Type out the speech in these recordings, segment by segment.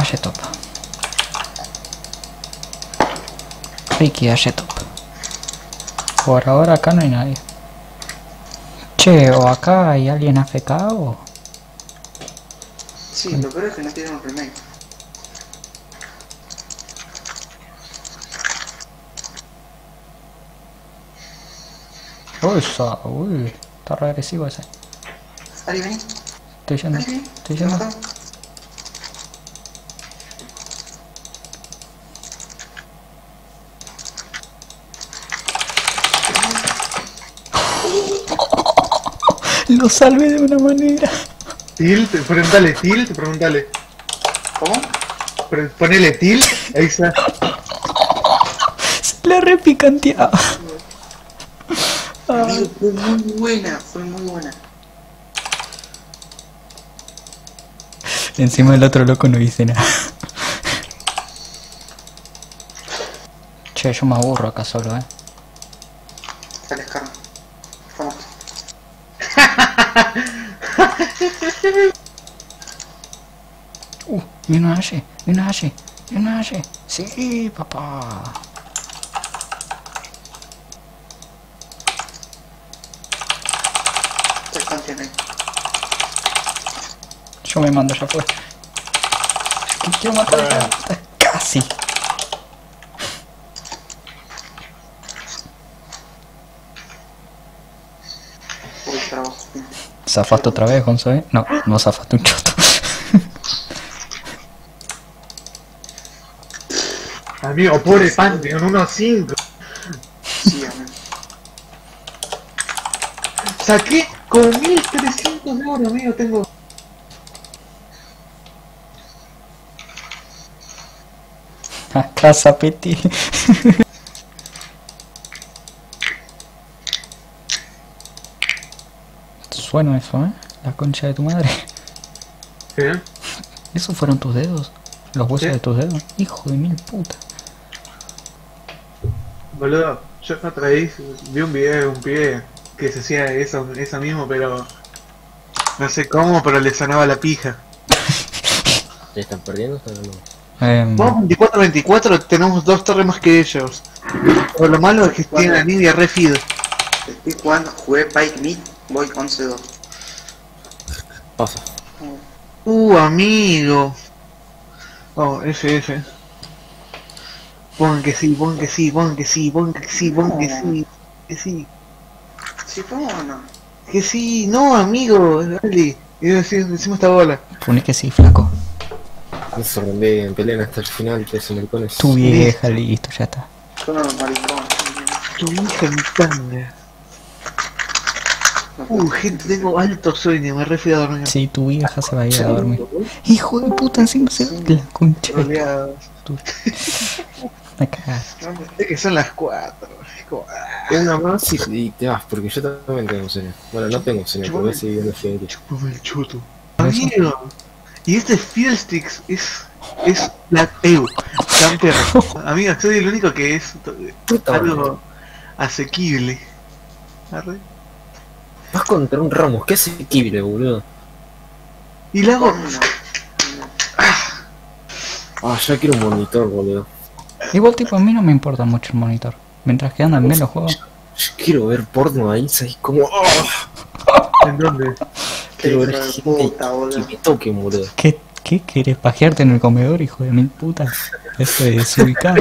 Hace top. Ricky hace top. Por ahora acá no hay nadie. Che, o acá hay alguien AFK o... Sí, lo peor es que no tienen un remake. Uy, está re agresivo ese. Ari, vení. Estoy yendo, Ari, vení. estoy yendo. Matado. Lo salvé de una manera. Tilt, preguntale. ¿Cómo? Ponele tilt, ahí está. Se la repicanteaba. Amigo, fue muy buena. Encima el otro loco no dice nada. Che, yo me aburro acá solo, Dale, Carmen. Vamos. Viene una H. Sí, papá. Estoy contiene ahí. Yo me mando, ya fue. Quiero matar. Casi. Uy, trabajo. ¿Zafaste otra vez, Gonzo, No, no zafaste un choto. Amigo, pobre Pantheon, 1-5. Sí, amigo. Saqué con 1300 de oro, amigo, tengo. Acá, Zapeti. Suena eso, La concha de tu madre. ¿Qué? ¿Esos fueron tus dedos? ¿Los huesos ¿Sí? de tus dedos? Hijo de mil puta. Boludo, yo la otra vez vi un video de un pibe que se hacía eso mismo, pero no sé cómo, pero le sonaba la pija. ¿Ya están perdiendo? ¿Están ganando? Vos 24-24 tenemos 2 torres más que ellos. Pero lo malo es que tienen la línea re feed. Estoy jugando, jugué Pike Mid, voy 11-2. Pasa. Amigo. Oh, F. Pon que sí. ¿Sí fue o no? Que sí, no, amigo, dale. Y decimos esta bola. Poné que sí, flaco. No se sorprende, pelean hasta el final, esos maricones. Tu vieja, listo, ya está. Son unos maricones. Tu hija en tanga. Gente, tengo alto sueño, me refiero a dormir. Sí, tu vieja se va a ir a dormir. Hijo de puta, encima se ve la concha. Troleados. Me cagas. Es que son las 4. Una más y te vas, porque yo también tengo sueño. Bueno, no tengo sueño, pero voy a seguir viendo Fidel. Chupame el chuto. Amigo. Y este Fiddlesticks es la camper. Amigo, soy el único que es algo asequible. ¿Arre? Vas contra un Ramos, que es asequible, boludo. Y le hago. Ah, ya quiero un monitor, boludo. Igual, tipo, a mí no me importa mucho el monitor. Mientras que andan bien los juegos. Yo quiero ver porno ahí, ¿sabes? Como... ¿En dónde? Quiero ver Hijo de gente puta, que boludo. me toquen, boludo. ¿Qué querés pajearte en el comedor, hijo de mil puta? Eso es desubicado.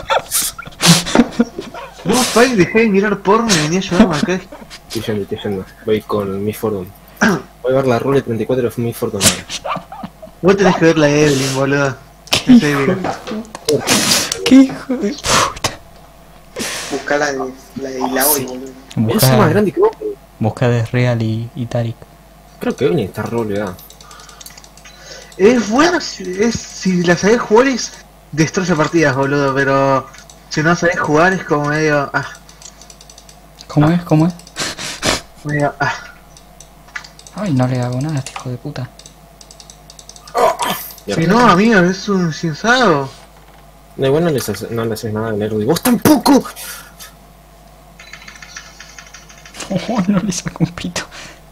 Vos, Pai, dejé de mirar porno y venía a ayudarme acá. Estoy yendo. Voy con Miss Fortune. Voy a ver la rule 34 de Miss Fortune. Vos tenés que ver la de Evelyn, boludo. En serio. ¿Qué hijo de puta? Busca la de Ilaoi, boludo. Es más grande que vos. Busca de Real y Tarik. Creo que Evelyn está roleada. Es bueno si la sabés jugar es destroza partidas, boludo, pero si no sabés jugar es como medio ¿Cómo es? ¿Cómo es? medio Ay, no le hago nada a este hijo de puta. Si no, amigo, es un cienzado. No, igual no le haces nada al héroe. ¡Vos tampoco! Oh, no le saco un pito.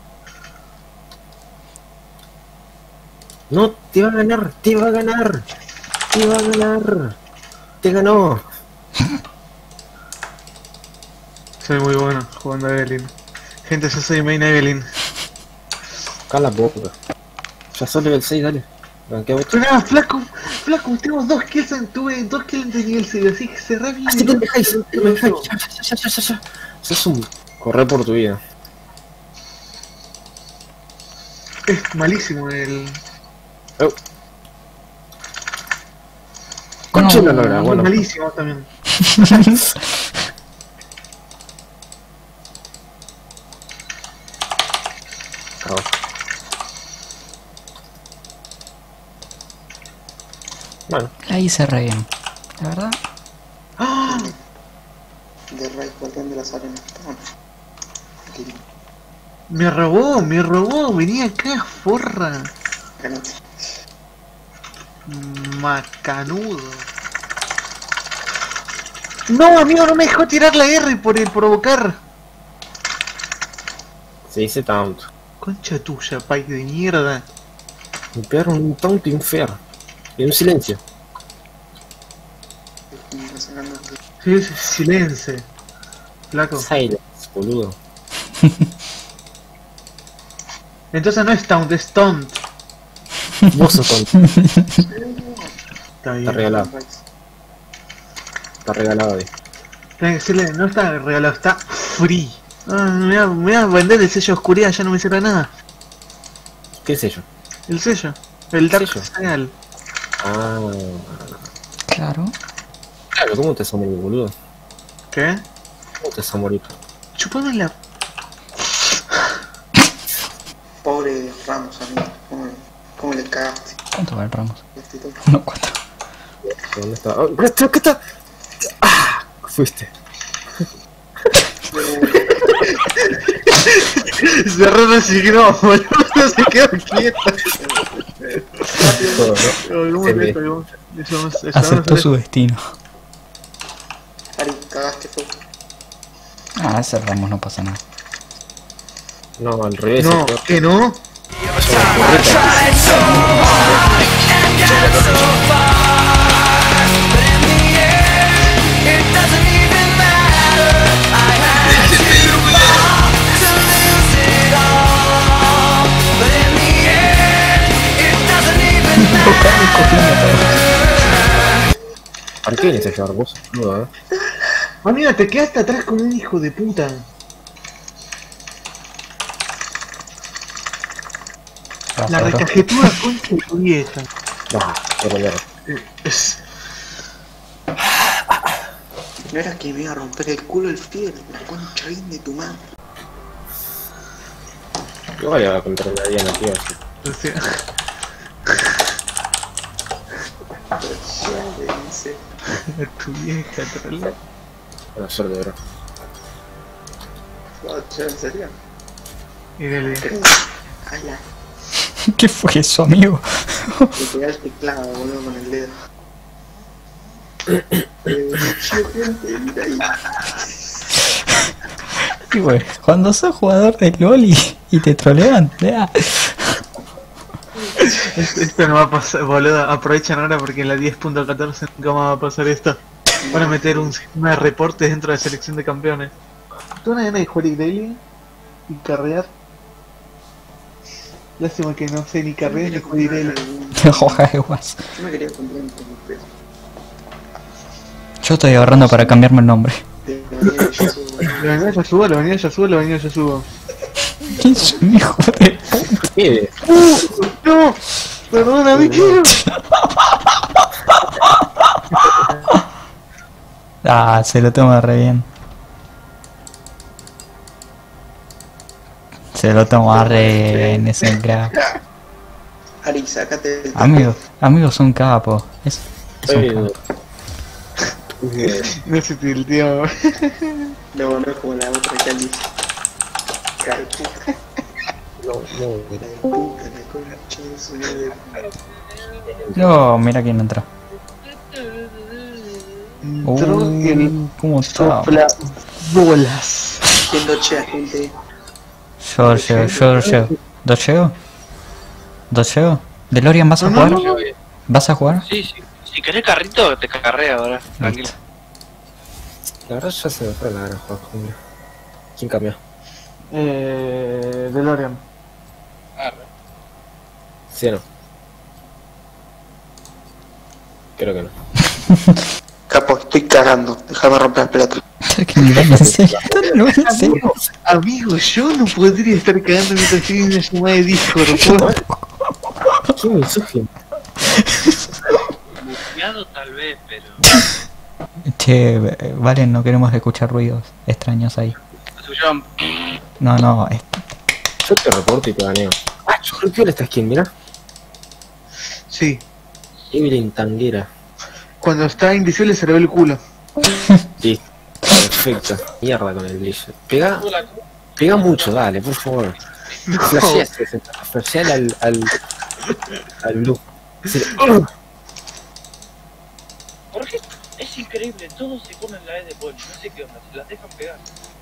No, te va a ganar, te va a ganar. Te va a ganar. Te ganó. Soy muy bueno jugando a Evelyn. Gente, yo soy main Evelyn. Cala la boca. Ya sos level 6, dale. Banquea vos. Pero nada, flaco, tenemos 2 kills tuve 2 kills de nivel 6, así que cerrá bien. Así te dejáis, ya. Sos un... Corre por tu vida. Es malísimo el... Oh. Conche No, la lora, Es bueno. malísimo también. Chao. Bueno, La hice re bien. La verdad. ¡Ah! De Ray guardián de las arenas. Toma. Aquí, Me robó, venía acá, forra. ganaste. Macanudo. No, amigo, no me dejó tirar la R por el provocar. se dice taunt. Concha tuya, Pike de mierda. Me pegaron un taunt infer. Y un silencio. Sí, silencio. Flaco. Silence, boludo. Entonces no es taunt, es taunt. Vos sos tonto. Está bien. Está regalado. Está regalado ahí. Tengo que decirle, no está regalado, está free. Ah, me voy a vender el sello de oscuridad, ya no me sirve nada. ¿Qué es ello? El sello. El Dark Sello. Seal. Ah. Claro. Claro, ¿cómo te vas a morir, boludo? ¿Qué? ¿Cómo te vas a morir? Chupame la... Pobre Ramos, amigo. ¿Cómo le cagaste? ¿Cuánto va el Ramos? Este todo. 1-4. ¿Dónde está? Oh, ¿qué está? ¡Ah! Fuiste. Se resignó, boludo, se quedó quieto. Todo, ¿no? ¿Cómo Se es me- esto? Aceptó su destino. Ari, cagaste fuego. Ah, ese Ramos no pasa nada. No, al revés. No, peor. ¿que no? ¿Para qué vienes a llevar vos, boludo, Amiga, te quedaste atrás con un hijo de puta. La Rafael. recajetuda concha de tu vieja. No, por lo Es... No era que me iba a romper el culo el fiel, la concha bien de tu madre. Yo voy a contra la Diana, tío. Así. O sea, Ya le dice. tu vieja, trola. Buena suerte, bro. Ya, en serio. Y dale. Ala, ¿Qué fue eso, amigo? te pegué el teclado, boludo, con el dedo. Gente, mira ahí. Y bueno, cuando sos jugador de LOL y te trolean, vea. Esto no va a pasar, boludo. Aprovechan ahora porque en la 10.14 nunca más va a pasar esto. Van a meter un sistema de reportes dentro de la selección de campeones. ¿Tú una gana de jugar Daily y carrear? Lástima que no sé ni carrear ni jugar Daily. Hoja de guas. Yo me quería comprar un peso. Yo estoy ahorrando para cambiarme el nombre. De manera que yo subo. La venida ya subo. Es un hijo de... ¿Qué? ¡No! ¡Perdóname, quiero! Ah, se lo toma re bien. Se lo toma re bien ese crack. Ari, sácate el Amigos son capos. Es un capo. No se tilteó. No, no es como la otra que Ali. Calputa. No, La de puta, la concha de su madre. No, mira quién entra. Entró el ¿Cómo está? sopla bolas. Haciendo chea, gente. Yo lo llevo. ¿Docheo? ¿Docheo? ¿Delorian vas a No, jugar? no, no. ¿Vas a jugar? Sí, Si querés carrito, te carré ahora, tranquilo. La verdad ya se me fue la gana de jugar jungla. ¿Quién cambió? DeLorean. Arre. ¿Sí o no? Creo que no. Capo, estoy cagando. Déjame romper las pelotas. Que ni van en serio. No van en serio. Amigo, yo no podría estar cagando mientras estoy en una llamada de Discord, ¿no? ¿Qué misógino? Muteado tal vez, pero... Che, Valen, no queremos escuchar ruidos extraños ahí. Suyo, No, no, Yo te reporto y te baneo. Ah, yo creo que esta skin, mirá. Sí. Evelyn Tanguera. Cuando está invisible se le ve el culo. Sí. Perfecto. Mierda con el brillo. Pega mucho, dale, por favor. No. Flasheala al blue. Jorge, es increíble, todos se comen la E de Poli, no sé qué onda, se las dejan pegar.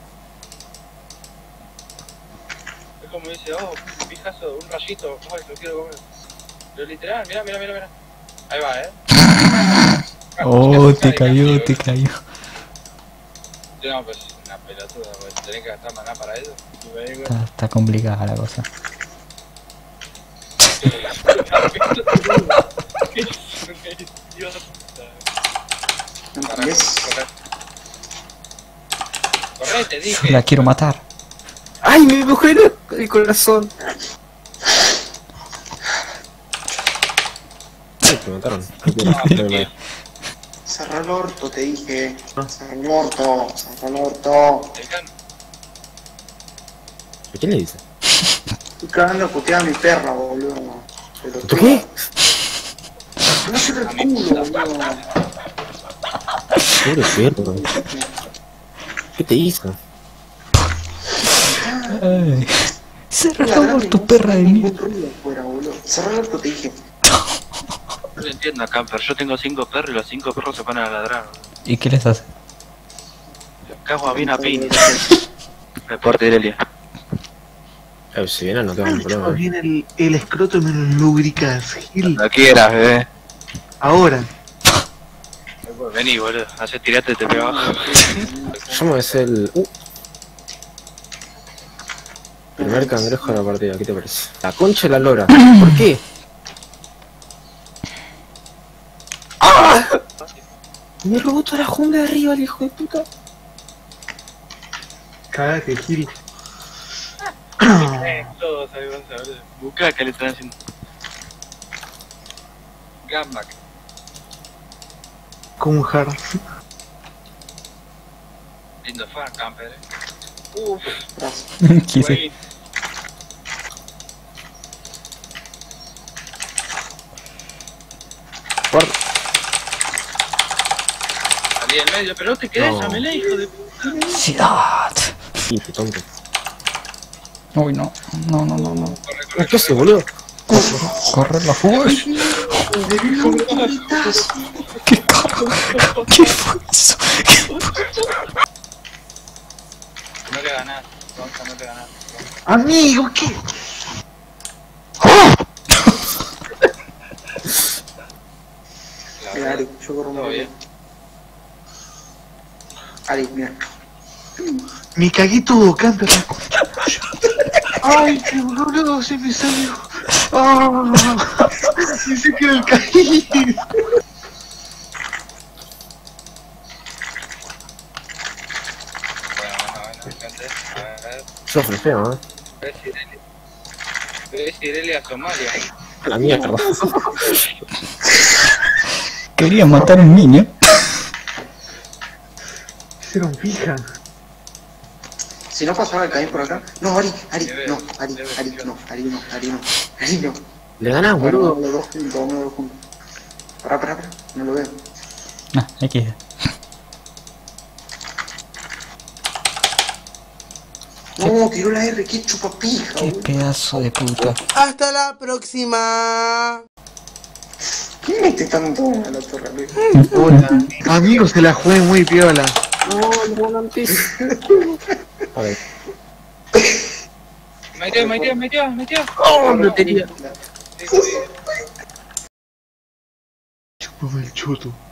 Es como dice, oh, un pijazo, un rayito, ay, lo quiero comer. Pero literal, mira. Ahí va, Oh, te cayó, te cayó. No, pues una pelotuda, pues tenés que gastar maná para eso. Está complicada la cosa. ¿Entendés? Corre, te dije. La quiero matar. ¡Ay, me mujer el corazón! Ay, me mataron. Cerrá el orto, te dije. Cerrá el orto, cerrá el orto. ¿Quién le dice? Estoy cagando a putear a mi perra, boludo. Pero ¿Tú qué? no se el culo, boludo. Pobre perro. ¿Qué te hizo? Ay. Cerra por tu perra de mierda. Cerrá el orto, te dije. No entiendo, Camper, yo tengo 5 perros y los 5 perros se ponen a ladrar. ¿Y qué les hace? Cago a bien a piña. Reporte de Irelia. Si viene no tengo ningún Chapa problema. bien el escroto y me lo lubricas, Gil. Cuando quieras, bebé. Ahora. Vení, boludo, hace tirate y te pego abajo. Yo me besé el... Primer cangrejo de la partida, ¿qué te parece? La concha de la lora. ¿Por qué? ¡Ah! Me robó toda la jungla de arriba, el hijo de puta. Cagate, Gil. Todos ahí van a ver. Busca que le están haciendo. Gamba. Con hard. Lindo fan, Camper. Uff, Quise. güey. Guarda. Salí en medio, pero no te quedes, No. llámele, hijo de puta. ¡Ciudad! Sí, qué tonto. Uy, no. No. ¿Qué haces, boludo? Correr la fuga. ¿Qué carajo? ¿Qué fue eso? No le ganás, Gonza, no le ganás. Amigo, ¿qué? Mira, Ari, yo corro Todo muy bien. bien. Ari, mira. Me cagué todo, Camper. Ay, qué boludo, se me salió. Ah, pensé que era el caído. Bueno, gente. A ver, Yo flasheo, ves Irelia a Somalia. La mierda. Quería matar a un niño. Hicieron fija. Si no pasaba el caín por acá. No, Ari, no, Ari, no. Le ganás, Bueno, boludo. los dos juntos. Pará, no lo veo. Ah, XD. No, tiró la R, qué chupapija, Qué boludo. pedazo de puta. Hasta la próxima. ¿Quién mete tanto a la torre? Hola. Amigo, se la jugué muy piola. A ver. Metió. ¡Oh, lotería! Mamá el choto.